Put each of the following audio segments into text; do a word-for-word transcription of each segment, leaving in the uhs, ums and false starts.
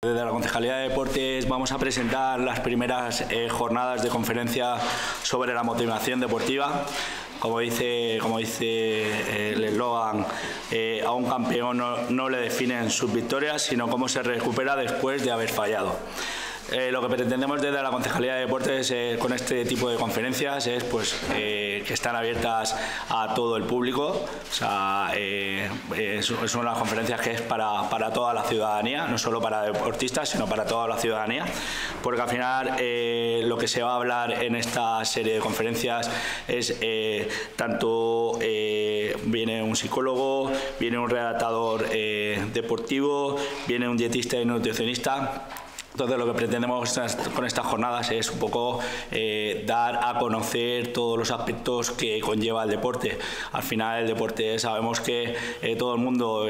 Desde la Concejalía de Deportes vamos a presentar las primeras eh, jornadas de conferencia sobre la motivación deportiva. Como dice, como dice eh, el eslogan, eh, a un campeón no, no le definen sus victorias, sino cómo se recupera después de haber fallado. Eh, lo que pretendemos desde la Concejalía de Deportes eh, con este tipo de conferencias es pues, eh, que están abiertas a todo el público. O sea, eh, es, es una de las conferencias que es para, para toda la ciudadanía, no solo para deportistas, sino para toda la ciudadanía, porque al final eh, lo que se va a hablar en esta serie de conferencias es eh, tanto eh, viene un psicólogo, viene un redactador eh, deportivo, viene un dietista y nutricionista. Entonces lo que pretendemos con estas jornadas es un poco eh, dar a conocer todos los aspectos que conlleva el deporte. Al final el deporte, sabemos que eh, todo el mundo eh,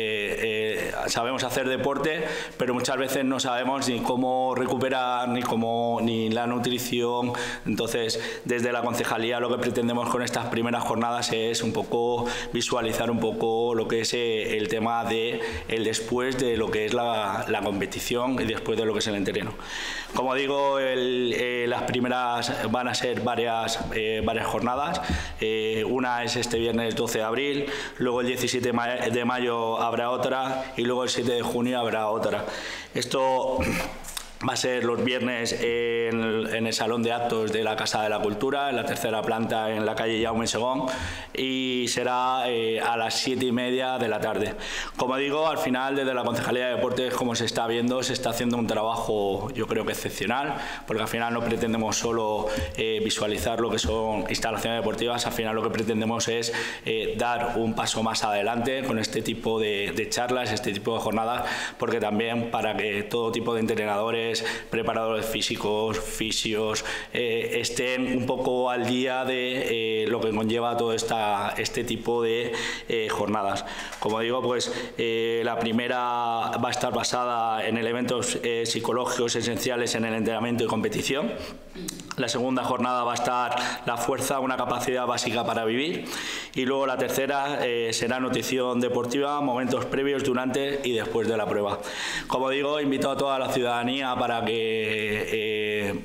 eh, sabemos hacer deporte, pero muchas veces no sabemos ni cómo recuperar, ni cómo, ni la nutrición. Entonces desde la concejalía lo que pretendemos con estas primeras jornadas es un poco visualizar un poco lo que es eh, el tema de el después de lo que es la, la competición y después de lo que es el entreno. Como digo, el, eh, las primeras van a ser varias, eh, varias jornadas. Eh, una es este viernes doce de abril, luego el diecisiete de mayo habrá otra y luego el siete de junio habrá otra. Esto va a ser los viernes en, en el Salón de Actos de la Casa de la Cultura, en la tercera planta en la calle Jaume Segón, y será eh, a las siete y media de la tarde. Como digo, al final desde la Concejalía de Deportes, como se está viendo, se está haciendo un trabajo yo creo que excepcional, porque al final no pretendemos solo eh, visualizar lo que son instalaciones deportivas, al final lo que pretendemos es eh, dar un paso más adelante con este tipo de, de charlas, este tipo de jornadas, porque también para que todo tipo de entrenadores, preparadores físicos, fisios, eh, estén un poco al día de eh, lo que conlleva todo esta, este tipo de eh, jornadas. Como digo, pues eh, la primera va a estar basada en elementos eh, psicológicos esenciales en el entrenamiento y competición. La segunda jornada va a estar la fuerza, una capacidad básica para vivir, y luego la tercera eh, será nutrición deportiva, momentos previos, durante y después de la prueba. Como digo, invito a toda la ciudadanía para que eh,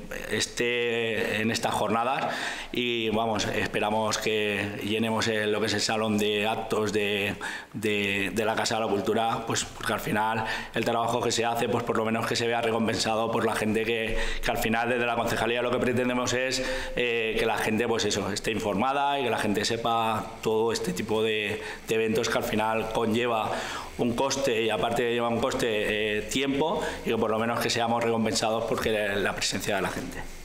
esté en estas jornadas y vamos, esperamos que llenemos el, lo que es el salón de actos de, de, de la Casa de la Cultura, pues porque al final el trabajo que se hace, pues por lo menos que se vea recompensado por la gente que, que al final desde la concejalía lo que pretendemos es eh, que la gente pues eso, esté informada y que la gente sepa todo este tipo de, de eventos que al final conlleva un coste, y aparte lleva un coste eh, tiempo, y que por lo menos que seamos recompensados por la presencia de la gente.